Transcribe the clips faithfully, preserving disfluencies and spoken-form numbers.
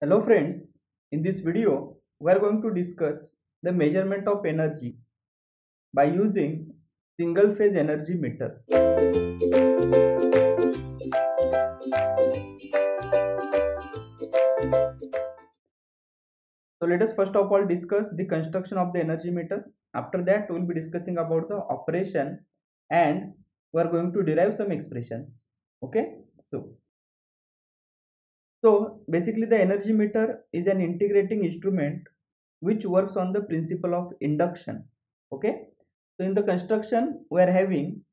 Hello friends, in this video we are going to discuss the measurement of energy by using single phase energy meter. So let us first of all discuss the construction of the energy meter. After that we will be discussing about the operation and we are going to derive some expressions. Okay, so so basically the energy meter is an integrating instrument which works on the principle of induction. Okay, so in the construction we are having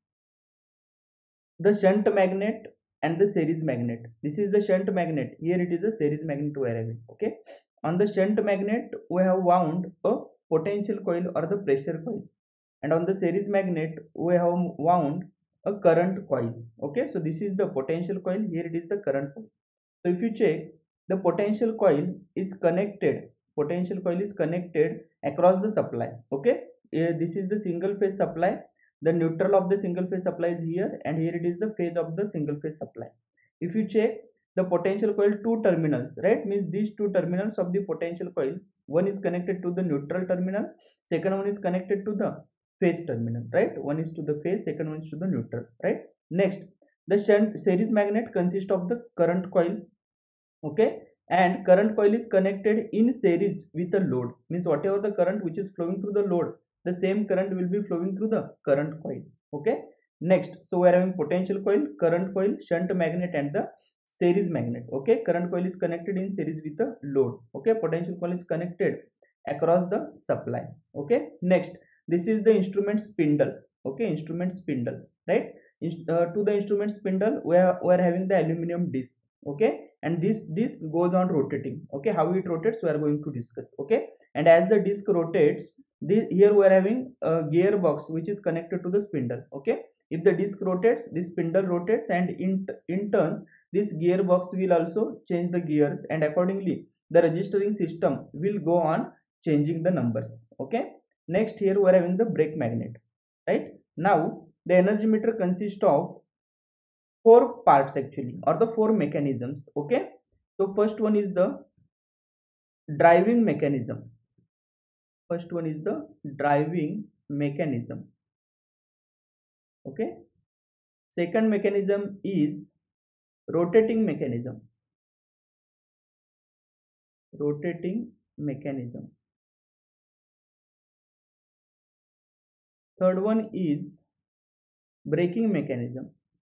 the shunt magnet and the series magnet. This is the shunt magnet, here it is a series magnet we are having. Okay, on the shunt magnet we have wound a potential coil or the pressure coil, and on the series magnet we have wound a current coil. Okay, so this is the potential coil, here it is the current coil. So if you check, the potential coil is connected potential coil is connected across the supply. Okay, here this is the single phase supply, the neutral of the single phase supply is here, and here it is the phase of the single phase supply. If you check the potential coil two terminals, right, means these two terminals of the potential coil, one is connected to the neutral terminal, second one is connected to the phase terminal, right, one is to the phase, second one is to the neutral, right. Next, the shunt series magnet consists of the current coil. Okay, and current coil is connected in series with a load, means whatever the current which is flowing through the load, the same current will be flowing through the current coil. Okay, next, so we are having potential coil, current coil, shunt magnet and the series magnet. Okay, current coil is connected in series with the load. Okay, potential coil is connected across the supply. Okay, next, this is the instrument spindle. Okay, instrument spindle, right. Uh, to the instrument spindle we are, we are having the aluminum disc. Okay, and this disc goes on rotating. Okay, how it rotates we are going to discuss. Okay, and as the disc rotates, this, here we are having a gearbox which is connected to the spindle. Okay, if the disc rotates, this spindle rotates, and in in turns this gearbox will also change the gears, and accordingly the registering system will go on changing the numbers. Okay, next, here we are having the brake magnet, right. Now the energy meter consists of four parts actually, or the four mechanisms. Okay, so first one is the driving mechanism. First one is the driving mechanism. Okay, second mechanism is rotating mechanism. Rotating mechanism. Third one is braking mechanism.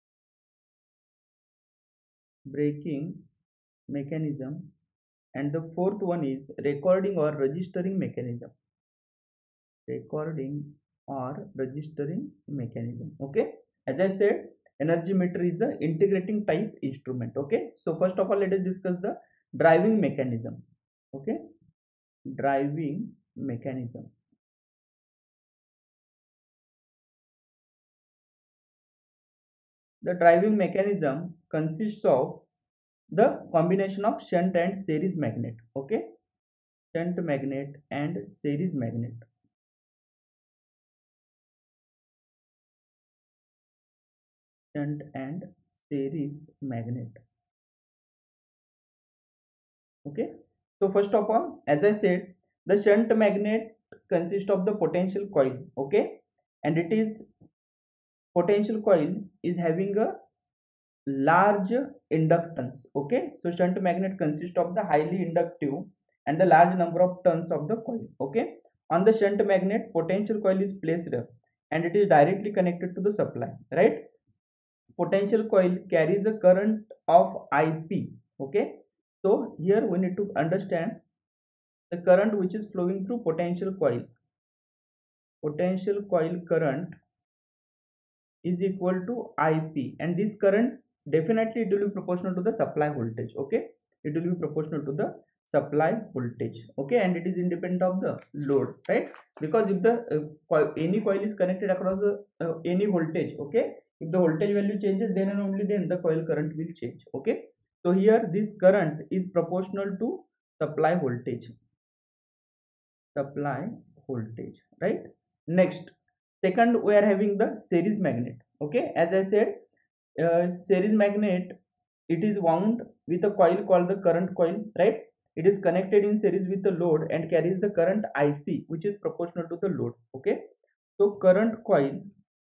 Braking mechanism. And the fourth one is recording or registering mechanism. Recording or registering mechanism. Okay, as I said, energy meter is the integrating type instrument. Okay, so first of all let us discuss the driving mechanism. Okay, driving mechanism. The driving mechanism consists of the combination of shunt and series magnet. Okay, shunt magnet and series magnet. Shunt and series magnet. Okay, so first of all, as I said, the shunt magnet consists of the potential coil. Okay, and it is potential coil is having a large inductance. Okay, so shunt magnet consists of the highly inductive and the large number of turns of the coil. Okay, on the shunt magnet potential coil is placed and it is directly connected to the supply, right. Potential coil carries a current of I P. Okay, so here we need to understand the current which is flowing through potential coil. Potential coil current is equal to I P, and this current definitely it will be proportional to the supply voltage. Okay, it will be proportional to the supply voltage. Okay, and it is independent of the load, right, because if the uh, coil, any coil is connected across the uh, any voltage. Okay, if the voltage value changes, then and only then the coil current will change. Okay, so here this current is proportional to supply voltage. Supply voltage, right. Next, second, we are having the series magnet. Okay, as I said, uh, series magnet, it is wound with a coil called the current coil, right. it is connected in series with the load and carries the current I C, which is proportional to the load. Okay, so current coil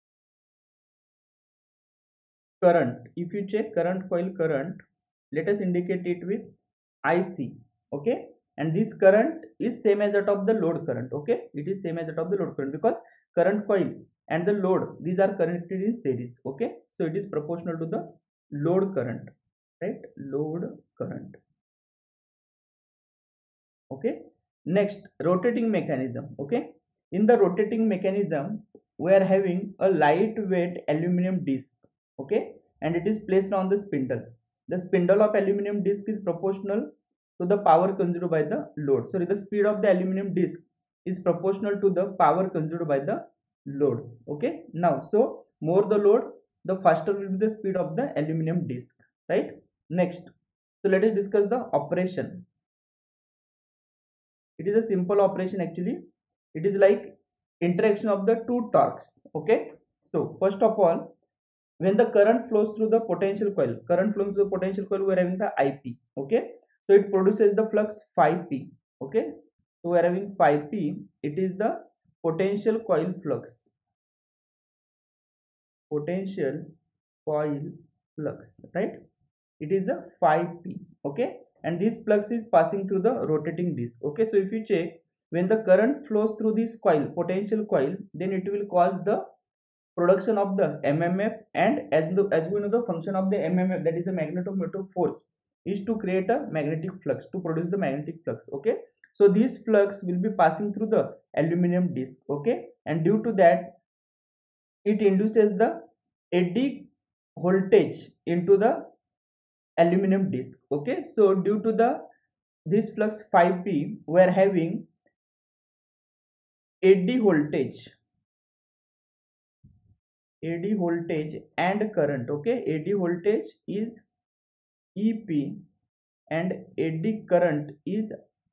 current, if you check current coil current, let us indicate it with I C. Okay, and this current is same as that of the load current. Okay, it is same as that of the load current because current coil and the load, these are connected in series. Okay, so it is proportional to the load current, right? Load current. Okay, next, rotating mechanism. Okay, in the rotating mechanism we are having a lightweight aluminum disc. Okay, and it is placed on the spindle. The spindle of aluminum disc is proportional to the power consumed by the load. Sorry, the speed of the aluminum disc is proportional to the power consumed by the load. Okay, now so more the load, the faster will be the speed of the aluminum disc, right? Next, so let us discuss the operation. It is a simple operation actually. It is like interaction of the two torques. Okay, so first of all, when the current flows through the potential coil, current flows through the potential coil, we are having the I P. Okay, so it produces the flux phi p. Okay, so we are having phi p, it is the potential coil flux, potential coil flux, right? It is a phi p. Okay, and this flux is passing through the rotating disc. Okay, so if you check, when the current flows through this coil, potential coil, then it will cause the production of the M M F, and as, the, as we know, the function of the M M F, that is the magnetomotive force, is to create a magnetic flux, to produce the magnetic flux. Okay, so this flux will be passing through the aluminum disc. Okay, and due to that, it induces the eddy voltage into the aluminum disc. Okay, so due to the this flux phi p, we are having eddy voltage, eddy voltage and current. Okay, eddy voltage is E P and eddy current is,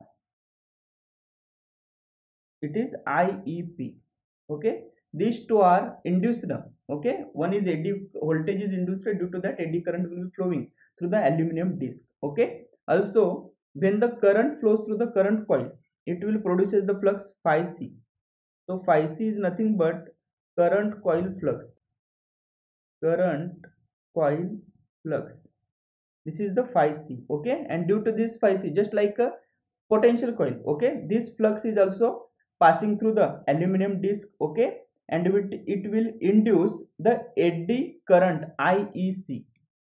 it is I E P. Okay, these two are induced. Okay, one is eddy voltage is induced, due to that eddy current will be flowing through the aluminum disc. Okay, also when the current flows through the current coil, it will produces the flux phi c. So phi c is nothing but current coil flux, current coil flux, this is the phi c. Okay, and due to this phi c, just like a potential coil, okay, this flux is also passing through the aluminum disc. Okay, and it, it will induce the eddy current I E C.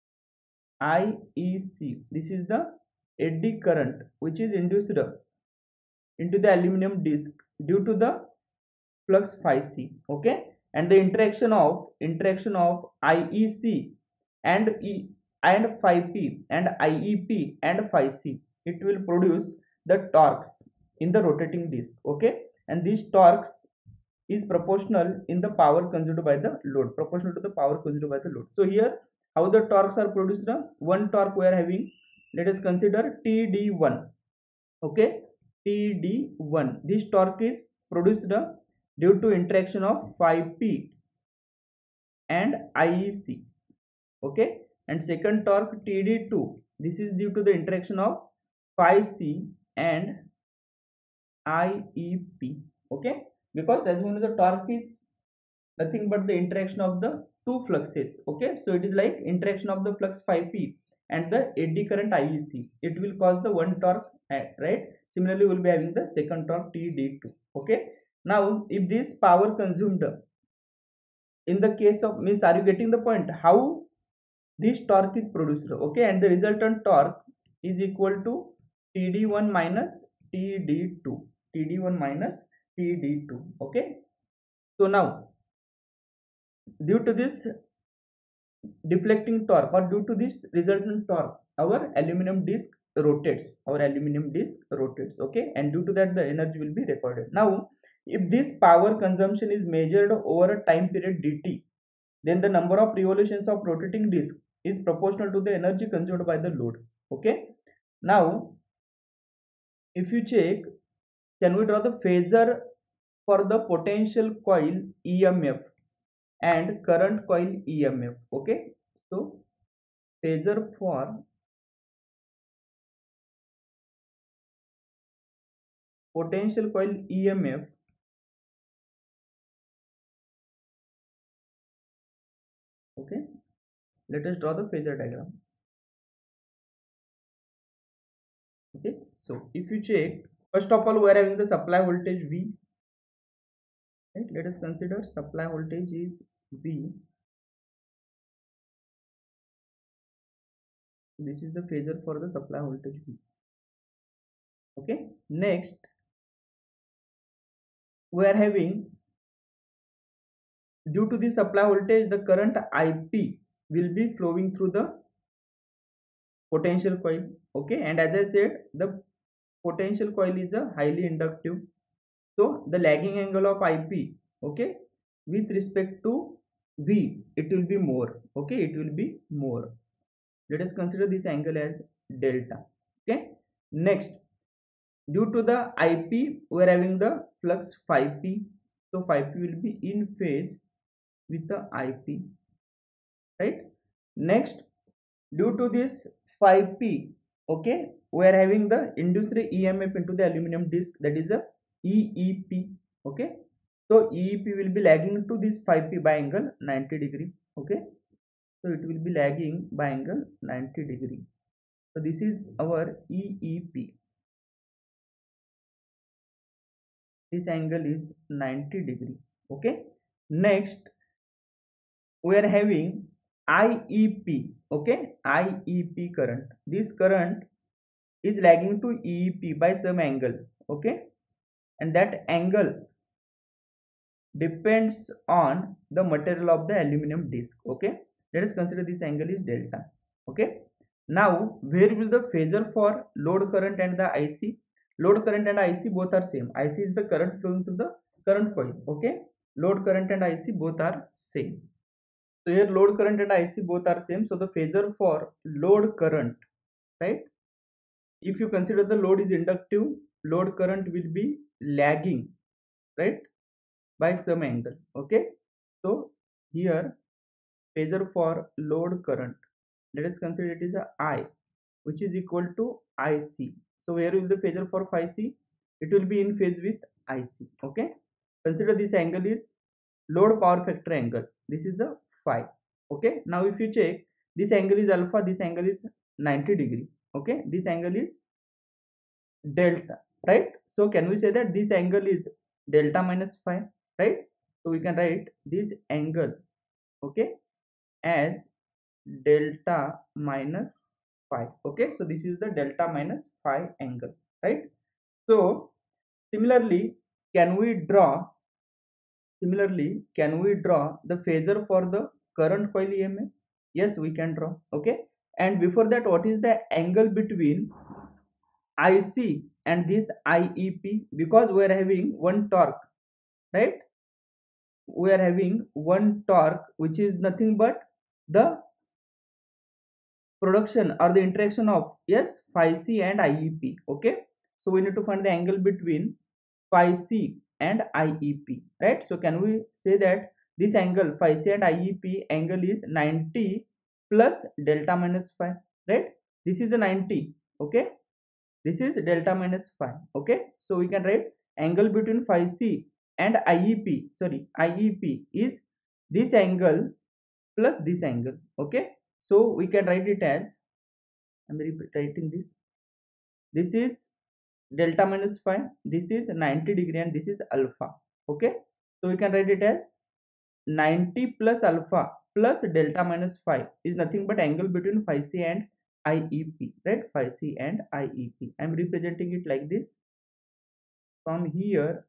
I E C, this is the eddy current which is induced into the aluminum disc due to the flux phi c. Okay, and the interaction of interaction of I E C and E and phi p and I E P and phi c, it will produce the torques in the rotating disc. Okay, and these torques is proportional in the power consumed by the load, proportional to the power consumed by the load. So here, how the torques are produced? One torque we are having, let us consider T D one. Okay, T D one, this torque is produced due to interaction of phi p and I E C. Okay, and second torque T D two, this is due to the interaction of phi c and I E P. Okay, because as we know, the torque is nothing but the interaction of the two fluxes. Okay, so it is like interaction of the flux phi p and the eddy current I E C, it will cause the one torque, right? Similarly, we will be having the second torque T D two. Okay, now if this power consumed in the case of, means, are you getting the point how this torque is produced? Okay, and the resultant torque is equal to T D one minus T D two, T D one minus T D two. Okay, so now due to this deflecting torque, or due to this resultant torque, our aluminum disc rotates, our aluminum disc rotates. Okay, and due to that, the energy will be recorded. Now if this power consumption is measured over a time period dt, then the number of revolutions of rotating disc is proportional to the energy consumed by the load. Okay, now if you check, can we draw the phasor for the potential coil E M F and current coil E M F? Okay, so phasor for potential coil E M F, okay, let us draw the phasor diagram. Okay, so if you check, first of all we are having the supply voltage V, right? Let us consider supply voltage is V. This is the phasor for the supply voltage V. Okay, next we are having, due to the supply voltage, the current I P will be flowing through the potential coil. Okay, and as I said, the potential coil is a highly inductive, so the lagging angle of I P, okay, with respect to V, it will be more. Okay, it will be more. Let us consider this angle as delta. Okay, next, due to the I P, we are having the flux phi p, so phi p will be in phase with the I P, right? Next, due to this phi p, okay, we are having the induced E M F into the aluminum disc, that is a E E P. Okay, so E E P will be lagging to this phi p by angle ninety degree. Okay, so it will be lagging by angle ninety degree. So this is our E E P. This angle is ninety degree. Okay, next we are having I E P. Okay, I E P current. This current is lagging to E E P by some angle. Okay, and that angle depends on the material of the aluminum disc. Okay, let us consider this angle is delta. Okay, now where will the phasor for load current and the I C? Load current and I C both are same. I C is the current flowing through the current coil. Okay, load current and I C both are same. So here load current and I C both are same, so the phasor for load current, right, if you consider the load is inductive, load current will be lagging, right, by some angle. Okay, so here phasor for load current, let us consider it is a I, which is equal to I C. So where will the phasor for phi c? It will be in phase with I C. Okay, consider this angle is load power factor angle. This is a phi. Okay, now if you check, this angle is alpha, this angle is ninety degree. Okay, this angle is delta, right? So can we say that this angle is delta minus phi, right? So we can write this angle, okay, as delta minus phi. Okay, so this is the delta minus phi angle, right? So similarly, can we draw similarly can we draw the phasor for the current coil E M F? Yes, we can draw. Okay, and before that, what is the angle between I C and this I E P? Because we are having one torque, right? We are having one torque, which is nothing but the production or the interaction of, yes, phi c and I E P. Okay, so we need to find the angle between phi c and I E P, right? So can we say that this angle phi c and I E P angle is ninety plus delta minus phi, right? This is the ninety. Okay, this is delta minus phi. Okay, so we can write angle between phi c and I E P, sorry, I E P is this angle plus this angle. Okay, so we can write it as, I'm writing this, this is delta minus phi, this is ninety degree, and this is alpha. Okay, so we can write it as ninety plus alpha plus delta minus phi is nothing but angle between phi c and I E P, right? Phi c and I E P. I'm representing it like this, from here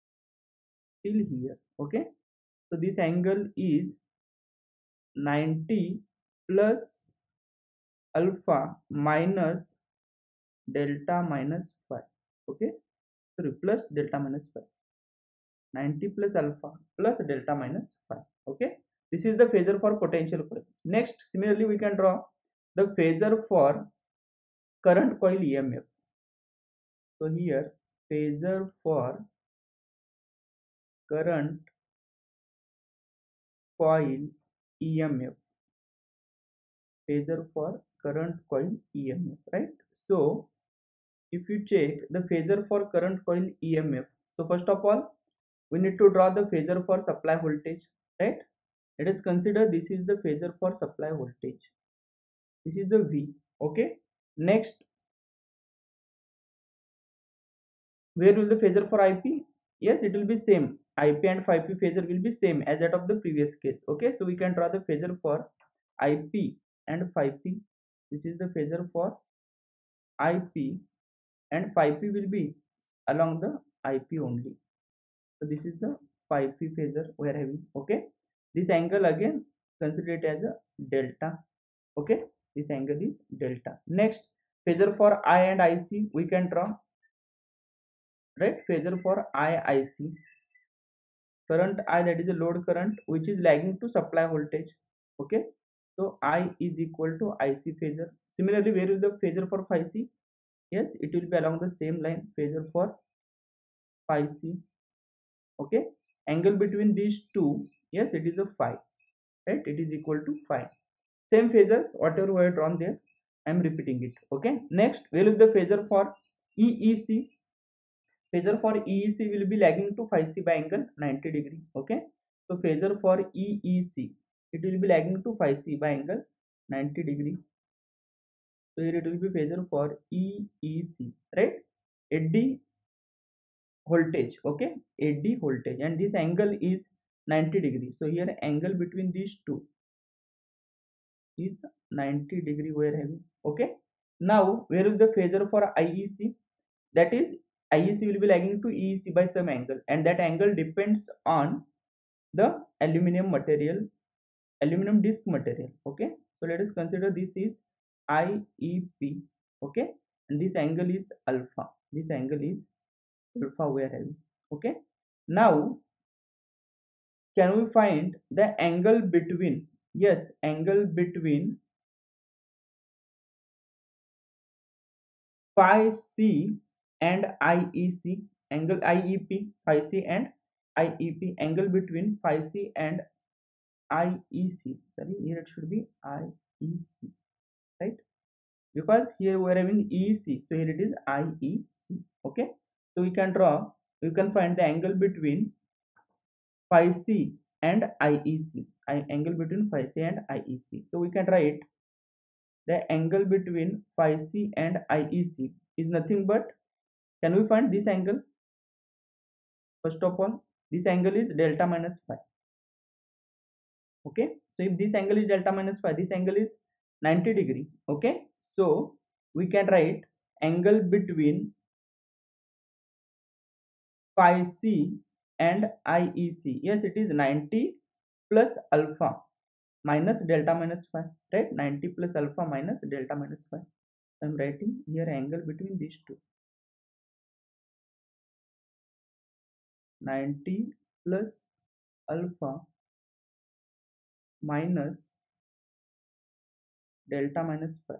till here. Okay, so this angle is ninety plus alpha minus delta minus phi. Okay, sorry, plus delta minus phi. ninety plus alpha plus delta minus phi. Okay, this is the phasor for potential coil. Next, similarly, we can draw the phasor for current coil E M F. So here, phasor for current coil E M F. Phasor for current coil E M F, right? So if you check the phasor for current coil E M F, so first of all we need to draw the phasor for supply voltage, right? Let us consider this is the phasor for supply voltage, this is the V. Okay, next, where will the phasor for I P? Yes, it will be same. I P and phi p phasor will be same as that of the previous case. Okay, so we can draw the phasor for I P and phi p. This is the phasor for I P, and phi p will be along the I P only. So this is the phi p phasor we are having. Okay, this angle again consider it as a delta. Okay, this angle is delta. Next, phasor for I and I C we can draw, right? Phasor for I I C, current I, that is a load current which is lagging to supply voltage. Okay, so I is equal to I C phasor. Similarly, where is the phasor for phi c? Yes, it will be along the same line, phasor for phi c. Okay, angle between these two, yes, it is a phi, right? It is equal to phi. Same phasors whatever we have drawn there, I am repeating it. Okay, next, where is the phasor for E E C? Phasor for E E C will be lagging to phi c by angle ninety degree. Okay, so phasor for E E C, it will be lagging to phi c by angle ninety degree. So here it will be phasor for E E C, right? Eddy voltage. Okay, eddy voltage, and this angle is ninety degree. So here angle between these two is ninety degree we are having. Okay, now where is the phasor for I E C? That is, I E C will be lagging to E E C by some angle, and that angle depends on the aluminum material, aluminum disc material. Okay, so let us consider this is I E P. Okay, and this angle is alpha, this angle is alpha we are having. Okay, now can we find the angle between, yes, angle between phi c and I E C, angle I E P, phi c and I E P, angle between phi c and I E C. Sorry, here it should be I E C, right? Because here we are having E C, so here it is I E C. Okay, so we can draw, we can find the angle between phi c and I E C, I, angle between phi c and I E C. So we can write the angle between phi c and I E C is nothing but, can we find this angle? First of all, this angle is delta minus phi. Okay, so if this angle is delta minus phi, this angle is ninety degree. Okay, so we can write angle between phi c and I E C. Yes, it is ninety plus alpha minus delta minus phi, right? ninety plus alpha minus delta minus phi. I am writing here angle between these two, ninety plus alpha minus delta minus phi,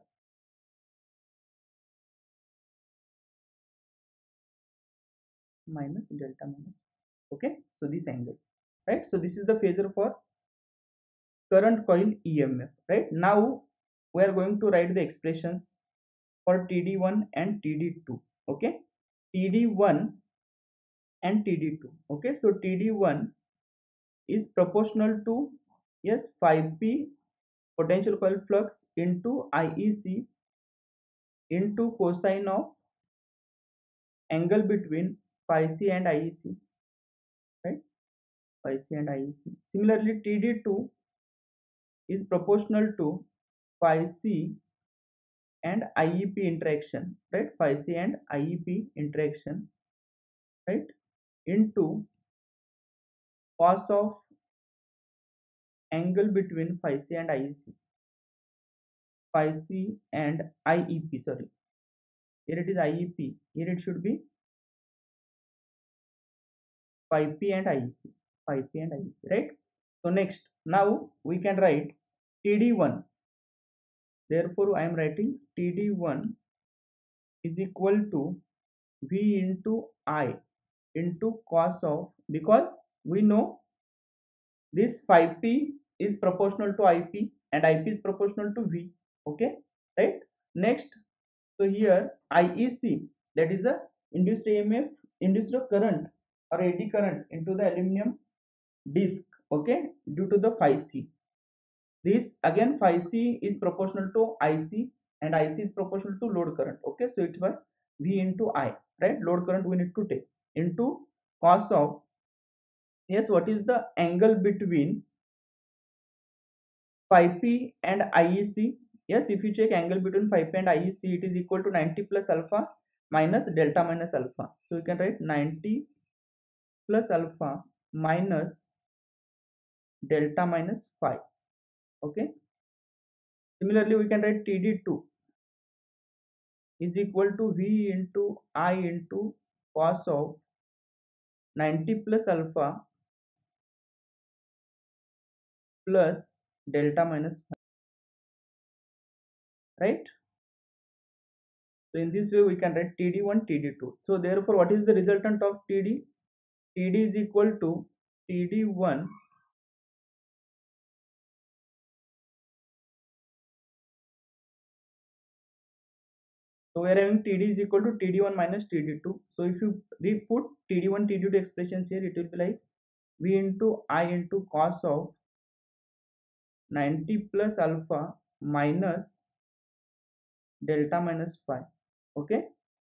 minus delta minus. Okay, so this angle, right? So this is the phasor for current coil E M F, right? Now we are going to write the expressions for T D one and T D two. Okay, T D one and T D two. Okay, so T D one is proportional to, yes, phi p potential coil flux into I E C into cosine of angle between phi c and I E C, right? Phi c and I E C. Similarly, T D two is proportional to phi c and I E P interaction, right? Phi c and I E P interaction, right? Into cos of angle between phi c and I E C, phi c and I E P. Sorry, here it is I E P. Here it should be phi p and I E P, phi p and I E P, right? So next, now we can write T D one. Therefore, I am writing T D one is equal to V into I into cos of, because we know this phi p is proportional to I P and I P is proportional to V. Okay, right? Next, so here I E C that is the induced E M F, induced current or eddy current into the aluminum disc, okay, due to the phi c. This again phi c is proportional to Ic and Ic is proportional to load current, okay. So it was V into I, right? Load current we need to take into cos of, yes, what is the angle between phi p and I E C? Yes, if you check angle between phi p and I E C, it is equal to ninety plus alpha minus delta minus alpha. So you can write ninety plus alpha minus delta minus phi, okay. Similarly, we can write T D two is equal to V into I into cos of ninety plus alpha plus delta minus phi, right? So in this way we can write T D one, T D two. So therefore, what is the resultant of T D? T D is equal to T D one so we are having T D is equal to T D one minus T D two. So if you we put T D one, T D two expressions here, it will be like V into I into cos of ninety plus alpha minus delta minus phi, okay,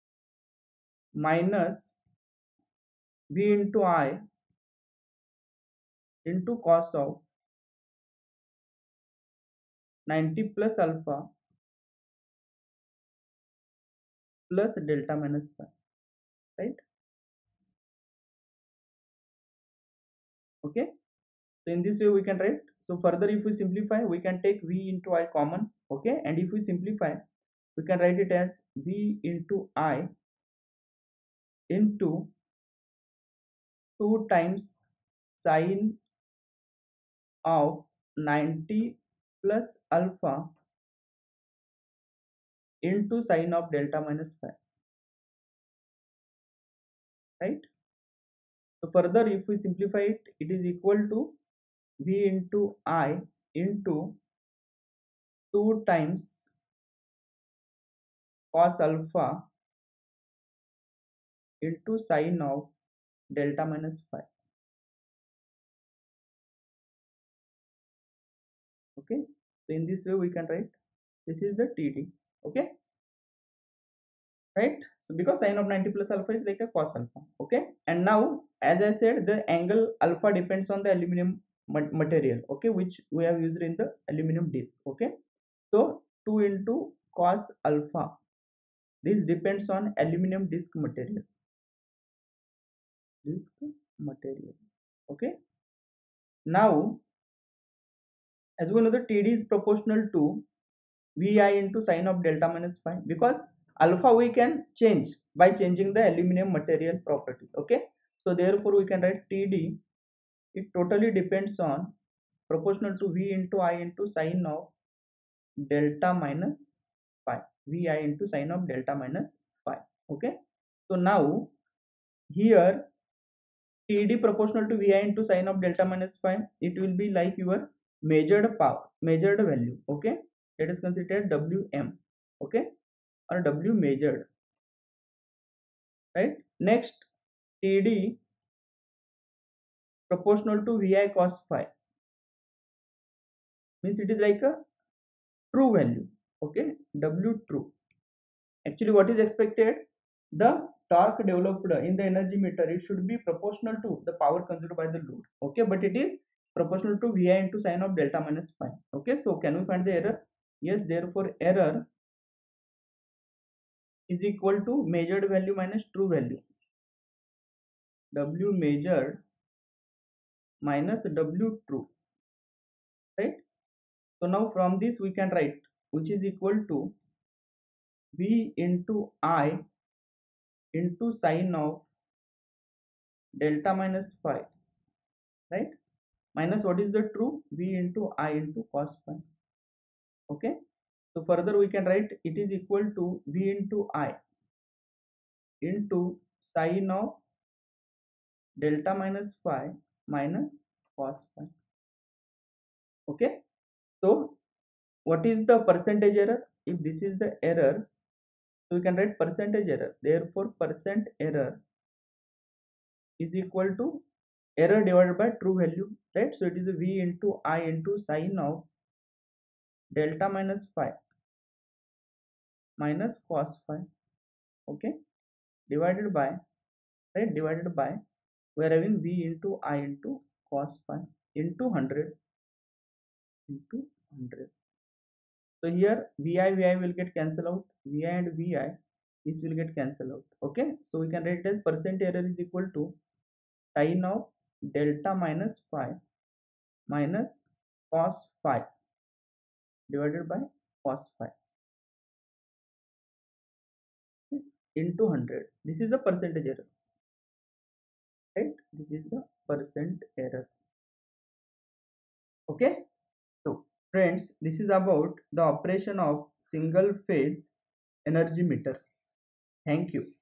minus V into I into cos of ninety plus alpha plus delta minus phi, right? Okay, so in this way we can write. So further if we simplify, we can take V into I common, okay, and if we simplify, we can write it as V into I into two times sine of ninety plus alpha into sine of delta minus phi, right? So further if we simplify it, it is equal to V into I into two times cos alpha into sine of delta minus phi, okay. So in this way we can write this is the T D, okay, right? So because sine of ninety plus alpha is like a cos alpha, okay. And now as I said, the angle alpha depends on the aluminum material, okay, which we have used in the aluminum disc, okay. So two into cos alpha, this depends on aluminum disc material, disc material, okay. Now as we know, the T D is proportional to V I into sine of delta minus phi, because alpha we can change by changing the aluminum material property, okay. So therefore we can write T D, it totally depends on proportional to V into I into sine of delta minus phi, Vi into sine of delta minus phi, okay. So now here T D proportional to Vi into sine of delta minus phi, it will be like your measured power, measured value, okay. Let us consider W M, okay, or W measured, right? Next, T D proportional to Vi cos phi, means it is like a true value, okay. W true. Actually what is expected, the torque developed in the energy meter, it should be proportional to the power consumed by the load, okay, but it is proportional to Vi into sine of delta minus phi, okay. So can we find the error? Yes, therefore error is equal to measured value minus true value, W measured minus W true, right? So now from this we can write, which is equal to V into I into sine of delta minus phi, right? Minus what is the true? V into I into cos phi, okay. So further we can write it is equal to V into I into sine of delta minus phi minus cos phi, okay. So what is the percentage error? If this is the error, So we can write percentage error. Therefore, percent error is equal to error divided by true value, right? So it is V into I into sine of delta minus phi minus cos phi, okay, divided by, right, divided by, we are having V into I into cos phi into one hundred into one hundred. So here Vi Vi will get cancelled out, Vi and Vi, this will get cancelled out, okay. So we can write it as percent error is equal to sine of delta minus phi minus cos phi divided by cos phi into one hundred. This is the percentage error, right? This is the percent error, okay. So friends, this is about the operation of single phase energy meter. Thank you.